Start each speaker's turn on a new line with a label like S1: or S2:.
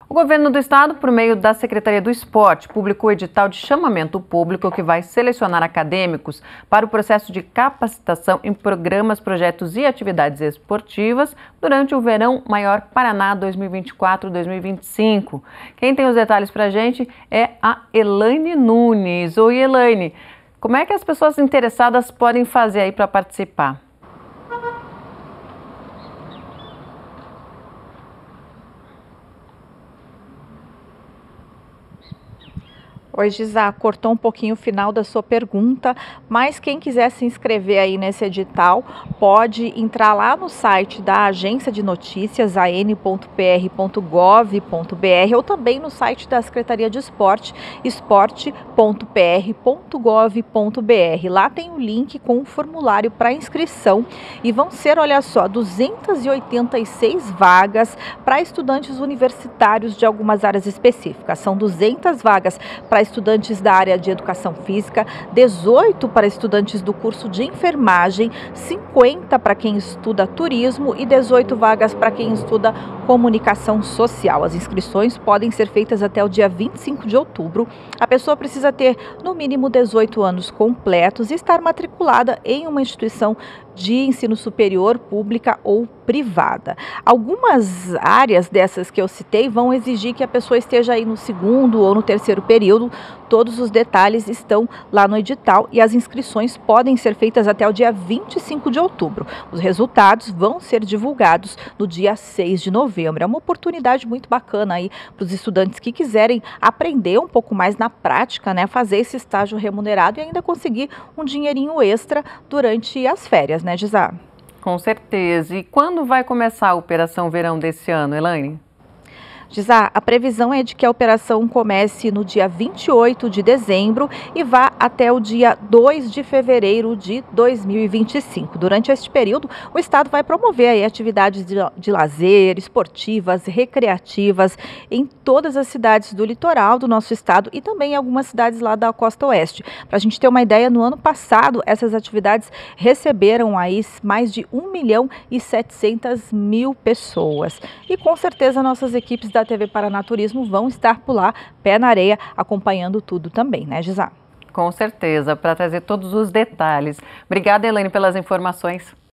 S1: O governo do estado, por meio da Secretaria do Esporte, publicou o edital de chamamento público que vai selecionar acadêmicos para o processo de capacitação em programas, projetos e atividades esportivas durante o Verão Maior Paraná 2024-2025. Quem tem os detalhes para a gente é a Elaine Nunes. Oi, Elaine, como é que as pessoas interessadas podem fazer aí para participar?
S2: Oi, Gisa, cortou um pouquinho o final da sua pergunta, mas quem quiser se inscrever aí nesse edital pode entrar lá no site da Agência de Notícias, an.pr.gov.br, ou também no site da Secretaria de Esporte, esporte.pr.gov.br. Lá tem o link com o formulário para inscrição e vão ser, olha só, 286 vagas para estudantes universitários de algumas áreas específicas. São 200 vagas para estudantes da área de educação física, 18 para estudantes do curso de enfermagem, 50 para quem estuda turismo e 18 vagas para quem estuda comunicação social. As inscrições podem ser feitas até o dia 25 de outubro. A pessoa precisa ter no mínimo 18 anos completos e estar matriculada em uma instituição de ensino superior, pública ou privada. Algumas áreas dessas que eu citei vão exigir que a pessoa esteja aí no segundo ou no terceiro período. Todos os detalhes estão lá no edital e as inscrições podem ser feitas até o dia 25 de outubro. Os resultados vão ser divulgados no dia 6 de novembro. É uma oportunidade muito bacana aí para os estudantes que quiserem aprender um pouco mais na prática, né? Fazer esse estágio remunerado e ainda conseguir um dinheirinho extra durante as férias, né, Gisa?
S1: Com certeza. E quando vai começar a Operação Verão desse ano, Elaine?
S2: Gisa, a previsão é de que a operação comece no dia 28 de dezembro e vá até o dia 2 de fevereiro de 2025. Durante este período, o Estado vai promover aí atividades de lazer, esportivas, recreativas em todas as cidades do litoral do nosso estado e também em algumas cidades lá da costa oeste. Para a gente ter uma ideia, no ano passado, essas atividades receberam aí mais de 1.700.000 pessoas. E com certeza nossas equipes da TV Paraná Turismo vão estar por lá, pé na areia, acompanhando tudo também, né, Gisa?
S1: Com certeza, para trazer todos os detalhes. Obrigada, Elaine, pelas informações.